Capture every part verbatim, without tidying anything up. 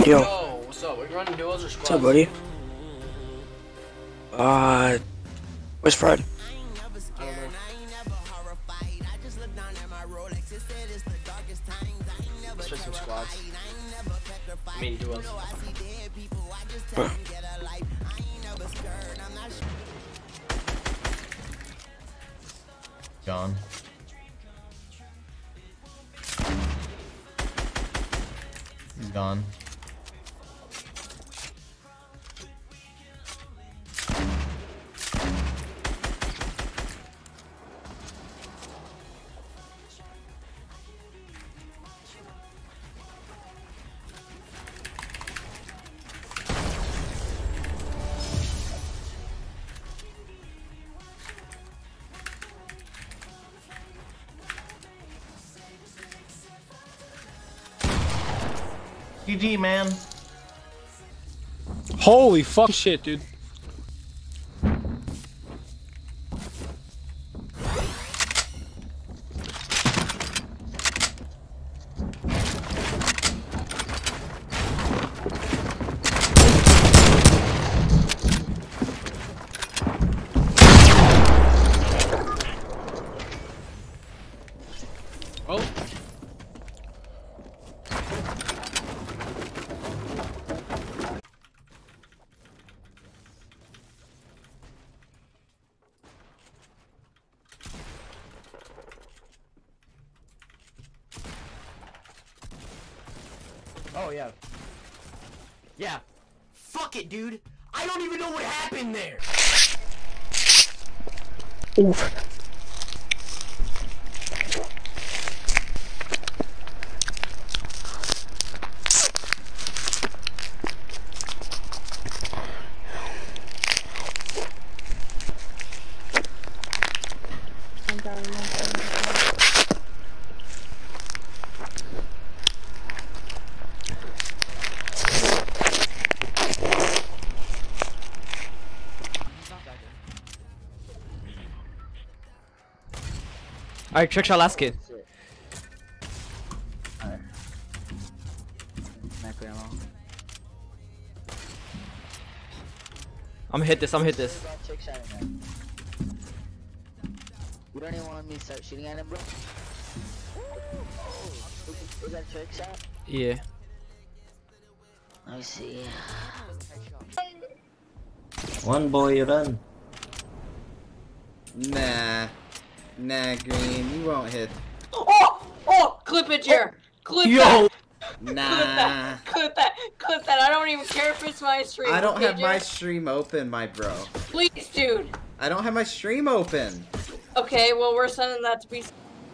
Yo. Yo, what's up? Are you running duos or squads? What's up, buddy? Uh, where's Fred? I don't know. Let's try some squads. I mean duos. Bro. Gone. He's gone. G G, man. Holy fuck shit, dude. Oh. Oh, yeah. Yeah. Fuck it, dude. I don't even know what happened there. Oof. Alright, trick shot last kid. Alright. Macro ammo. I'm gonna hit this, I'm gonna hit this. Trick shot in there. You don't even want me to start shooting at him, bro? Oh, is that a trick shot? Yeah. Let me see. One boy run. Nah. Nah, Green, you won't hit. Oh! Oh! Clip it, Jer! Clip Yo! that! Nah. Clip that! Clip that! I don't even care if it's my stream. I don't okay, have my Jer? stream open, my bro. Please, dude! I don't have my stream open. Okay, well, we're sending that to be.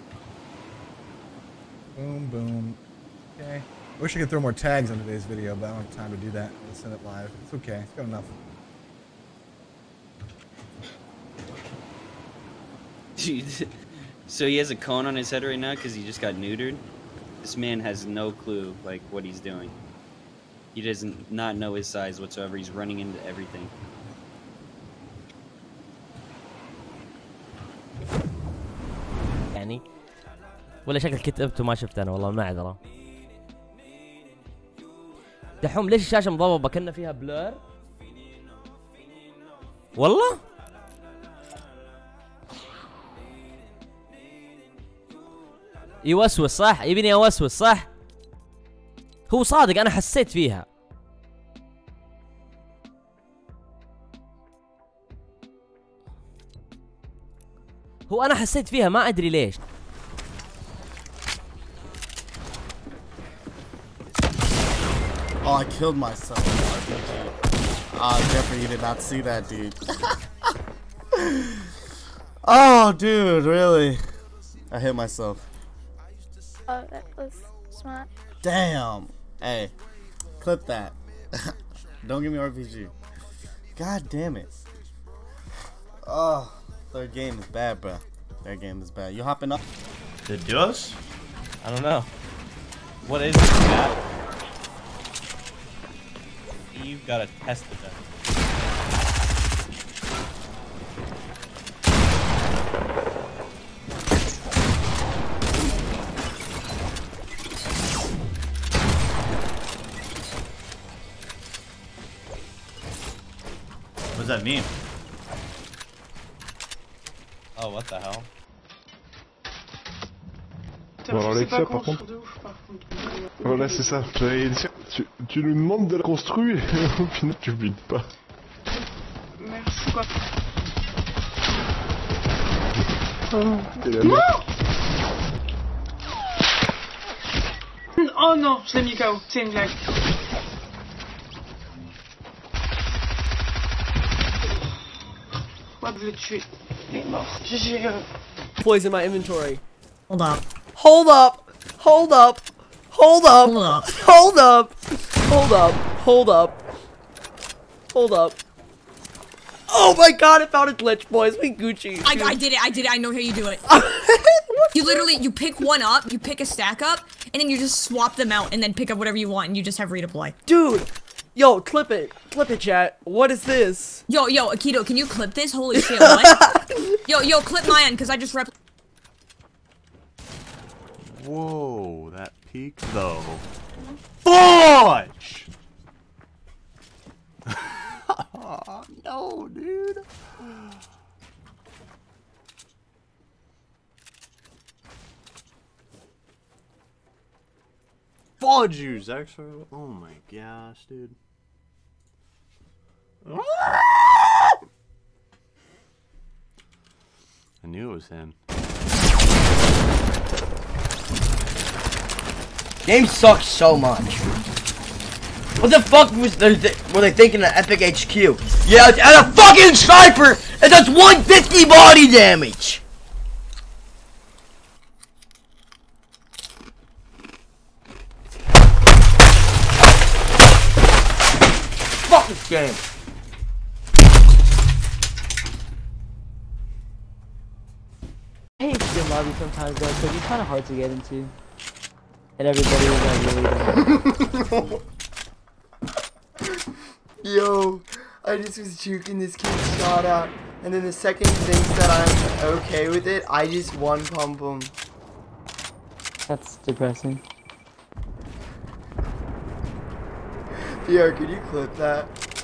Boom, boom. Okay. I wish I could throw more tags on today's video, but I don't have time to do that. Let's send it live. It's okay. It's got enough. Dude, so he has a cone on his head right now because he just got neutered. This man has no clue, like, what he's doing. He doesn't not know his size whatsoever. He's running into everything. يعني ولا شكل كتبته ما شفت انا والله ما ادري. دحوم ليش الشاشة مضببة كأن فيها بلور؟ والله؟ يوسوس صح؟ يبيني اوسوس صح؟ هو صادق انا حسيت فيها. هو انا حسيت فيها ما ادري ليش. Oh, I killed myself. Ah, Jeffrey, you did not see that, dude. Oh, dude, really? I hit myself. Oh, that was smart. Damn. Hey, clip that. Don't give me R P G. God damn it. Oh, third game is bad, bro. Third game is bad. You hopping up? The duos? I don't know. What is that? You've got to test it then. that mean? Oh, what the hell? Bon, Alexa, par contre. Voilà, c'est ça. Tu, tu nous demandes de la construire et au final tu butes pas. Merci quoi. Ah, t'es la merde. Oh non, je l'ai mis K O. C'est une blague. Pourquoi je l'ai tué? Il est mort. J'ai euh... Poison my inventory. Hold up. Hold up. Hold up. Hold up. Hold up. Hold up. Hold up. Hold up. Hold up. Oh my god, I found a glitch, boys. We Gucci. I, I did it. I did it. I know how you do it. You literally, you pick one up, you pick a stack up, and then you just swap them out and then pick up whatever you want and you just have redeploy. Dude. Yo, clip it. Clip it, chat. What is this? Yo, yo, Akito, can you clip this? Holy shit, what? Yo, yo, clip my end, because I just rep- Whoa, that peak though. Fudge! No, dude. Fudge juice, actually. Oh my gosh, dude. I knew it was him. Game sucks so much. What the fuck was they th were they thinking of Epic H Q? Yeah, and a fucking sniper and does one hundred fifty body damage. Fuck this game. I hate skin lobby sometimes though, because it's kind of hard to get into. And everybody is like really dumb. Yo, I just was juking this kid's shot out, and then the second he thinks that I'm okay with it, I just one pump him. That's depressing. Pierre, could you clip that?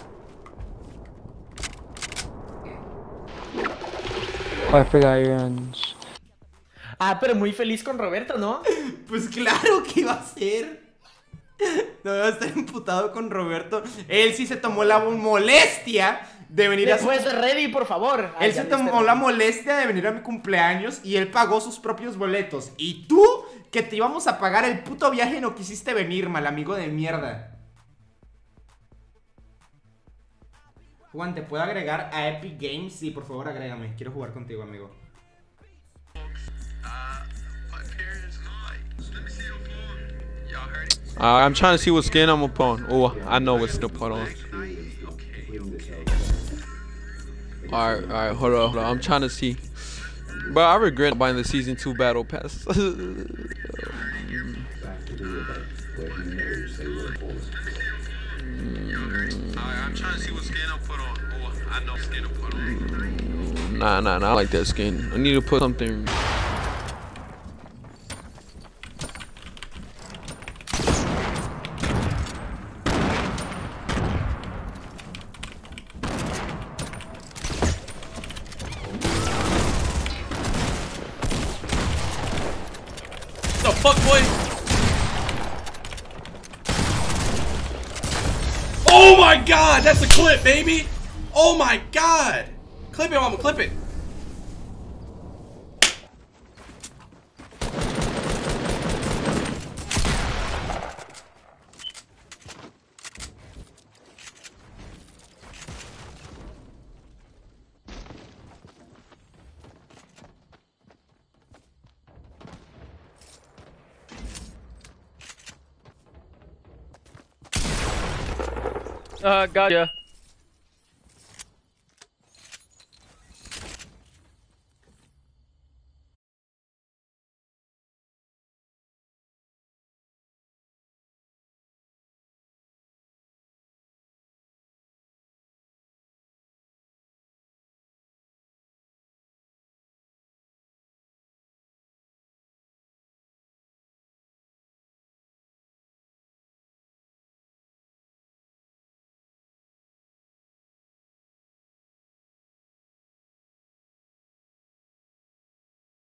Oh, I forgot your orange. Ah, pero muy feliz con Roberto, ¿no? Pues claro que iba a ser. No iba a estar imputado con Roberto. Él sí se tomó la molestia de venir a... Después de ready, por favor. Él se tomó la molestia de venir a mi cumpleaños y él pagó sus propios boletos. Y tú, que te íbamos a pagar el puto viaje, no quisiste venir, mal amigo de mierda. Juan, ¿te puedo agregar a Epic Games? Sí, por favor, agrégame. Quiero jugar contigo, amigo. Uh, I'm trying to see what skin I'm gonna put on. Oh, I know what's to put on. Alright, alright, hold on, hold on. I'm trying to see. But I regret buying the season two battle pass. I'm trying to see what skin I'll put on. Oh, I know skin to put on. Nah, nah, nah. I like that skin. I need to put something. The fuck, boy? Oh my god, that's a clip, baby! Oh my god! Clip it, mama, clip it! Uh, gotcha.